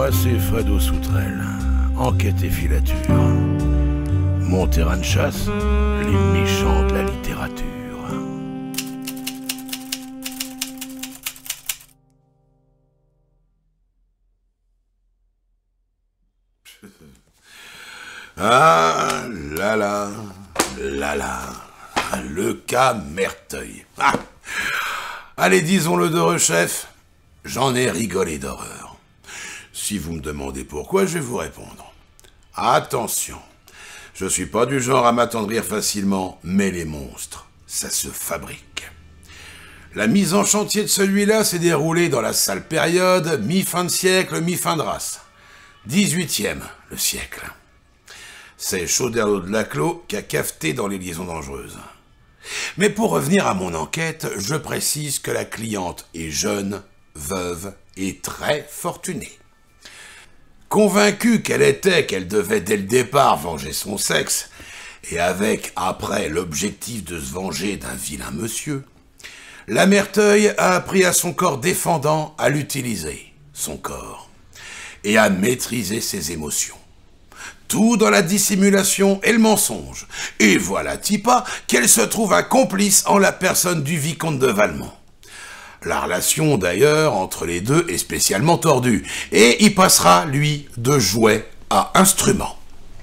Moi, c'est Fredo Soutrel, enquête et filature. Mon terrain de chasse, les méchants de la littérature. Ah là là, là là, le cas Merteuil. Ah. Allez, disons-le de chef, j'en ai rigolé d'horreur. Si vous me demandez pourquoi, je vais vous répondre. Attention, je suis pas du genre à m'attendrir facilement, mais les monstres, ça se fabrique. La mise en chantier de celui-là s'est déroulée dans la sale période, mi-fin de siècle, mi-fin de race. 18e, le siècle. C'est Chauderlot de Laclos qui a cafeté dans les liaisons dangereuses. Mais pour revenir à mon enquête, je précise que la cliente est jeune, veuve et très fortunée. Convaincue qu'elle devait dès le départ venger son sexe, et avec, après, l'objectif de se venger d'un vilain monsieur, la Merteuil a appris à son corps défendant à l'utiliser, son corps, et à maîtriser ses émotions. Tout dans la dissimulation et le mensonge. Et voilà Tipa qu'elle se trouve un complice en la personne du vicomte de Valmont. La relation d'ailleurs entre les deux est spécialement tordue, et il passera, lui, de jouet à instrument.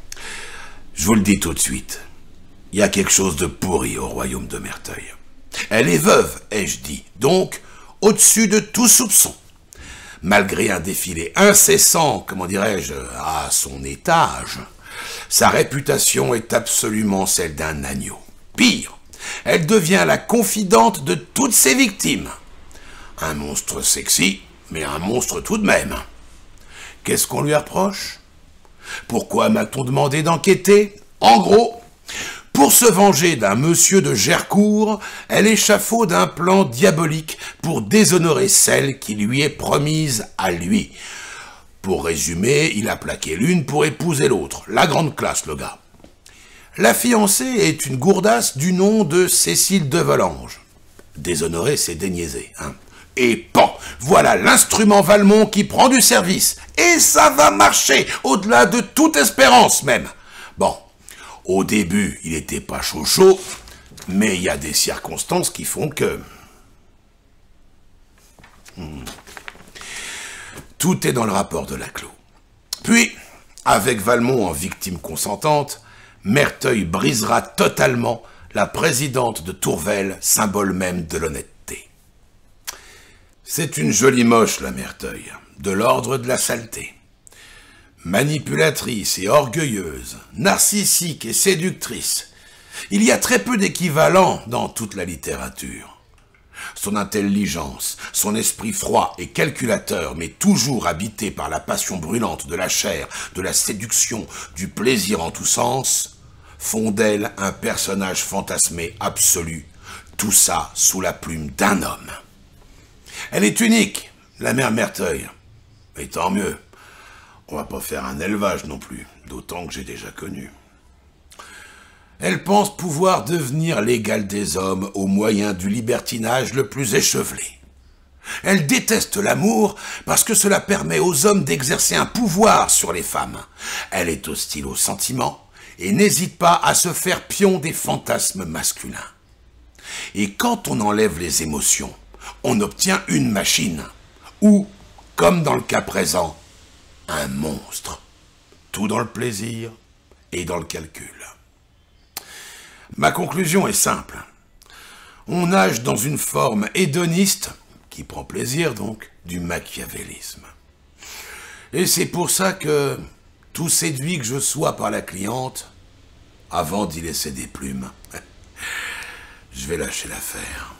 Je vous le dis tout de suite, il y a quelque chose de pourri au royaume de Merteuil. Elle est veuve, ai-je dit, donc au-dessus de tout soupçon. Malgré un défilé incessant, comment dirais-je, à son étage, sa réputation est absolument celle d'un agneau. Pire, elle devient la confidente de toutes ses victimes. Un monstre sexy, mais un monstre tout de même. Qu'est-ce qu'on lui reproche? Pourquoi m'a-t-on demandé d'enquêter? En gros, pour se venger d'un monsieur de Gercourt, elle échafaude un plan diabolique pour déshonorer celle qui lui est promise à lui. Pour résumer, il a plaqué l'une pour épouser l'autre. La grande classe, le gars. La fiancée est une gourdasse du nom de Cécile de Volanges. Déshonorer, c'est déniaiser, hein. Et pan, voilà l'instrument Valmont qui prend du service. Et ça va marcher, au-delà de toute espérance même. Bon. Au début, il était pas chaud, mais il y a des circonstances qui font que... Tout est dans le rapport de Laclos. Puis, avec Valmont en victime consentante, Merteuil brisera totalement la présidente de Tourvel, symbole même de l'honnêteté. C'est une jolie moche, la Merteuil, de l'ordre de la saleté. Manipulatrice et orgueilleuse, narcissique et séductrice, il y a très peu d'équivalents dans toute la littérature. Son intelligence, son esprit froid et calculateur, mais toujours habité par la passion brûlante de la chair, de la séduction, du plaisir en tous sens, font d'elle un personnage fantasmé absolu, tout ça sous la plume d'un homme. Elle est unique, la mère Merteuil, mais tant mieux. On va pas faire un élevage non plus, d'autant que j'ai déjà connu. Elle pense pouvoir devenir l'égale des hommes au moyen du libertinage le plus échevelé. Elle déteste l'amour parce que cela permet aux hommes d'exercer un pouvoir sur les femmes. Elle est hostile aux sentiments et n'hésite pas à se faire pion des fantasmes masculins. Et quand on enlève les émotions, on obtient une machine, ou, comme dans le cas présent, un monstre, tout dans le plaisir et dans le calcul. Ma conclusion est simple. On nage dans une forme hédoniste, qui prend plaisir donc, du machiavélisme. Et c'est pour ça que, tout séduit que je sois par la cliente, avant d'y laisser des plumes, je vais lâcher l'affaire.